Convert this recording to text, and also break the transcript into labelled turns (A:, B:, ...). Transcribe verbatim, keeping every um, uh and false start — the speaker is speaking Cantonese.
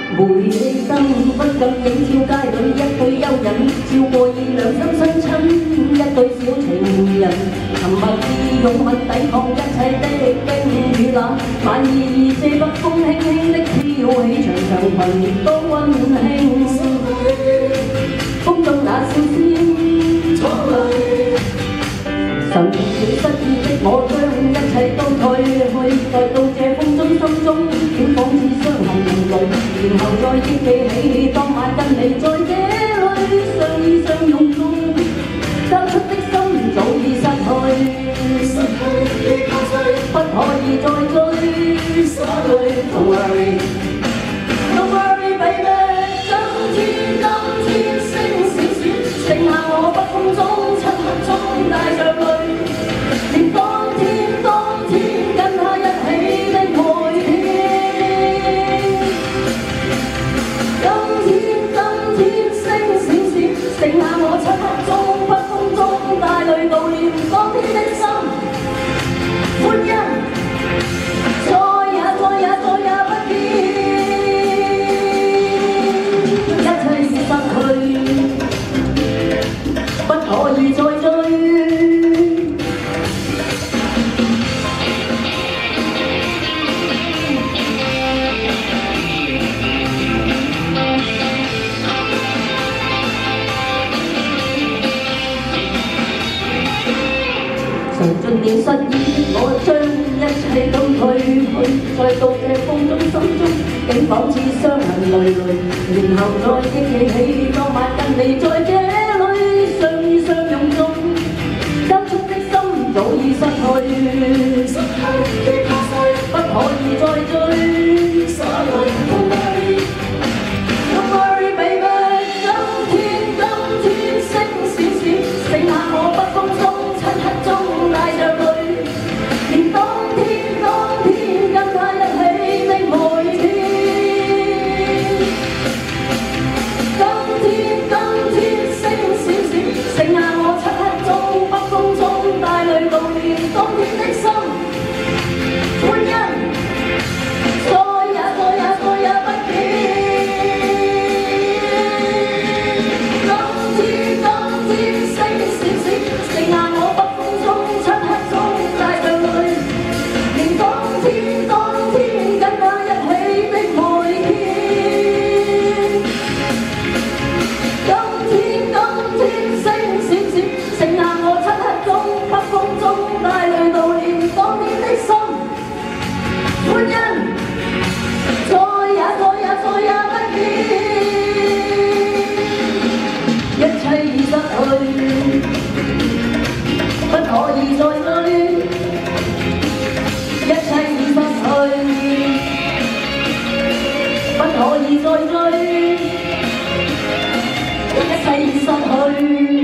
A: 煤氣燈不禁映照街裏一對幽人，照過以良心相親，一對小情人，沉默以勇猛抵抗一切的驚與冷，晚意這北風輕輕的飄起，長長裙多溫馨，風中那笑聲。 神了失意的我，將一切都退去，再到這風中心中，竟仿似傷痕累累，然後再憶記起當晚跟你在這裏相依相擁中，交出的心早已失去，失去不可以再追，失去 Don't worry Don't worry baby， 今天今天星閃閃，剩下我北風中漆黑中帶着淚。 嘗盡了失意，我將一切都退去，再到這風中心中，竟仿似傷痕累累，然後再憶記起當晚跟你在這裏相依相擁中，交出的心早已失去，失去不可以再追，失去。 再追，一切已失去。